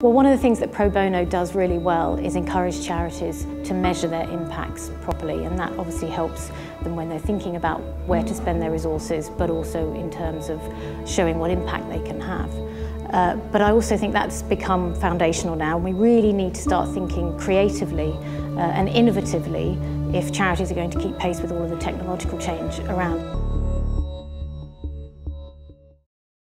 Well, one of the things that pro bono does really well is encourage charities to measure their impacts properly, and that obviously helps them when they're thinking about where to spend their resources, but also in terms of showing what impact they can have. But I also think that's become foundational now, and we really need to start thinking creatively and innovatively if charities are going to keep pace with all of the technological change around.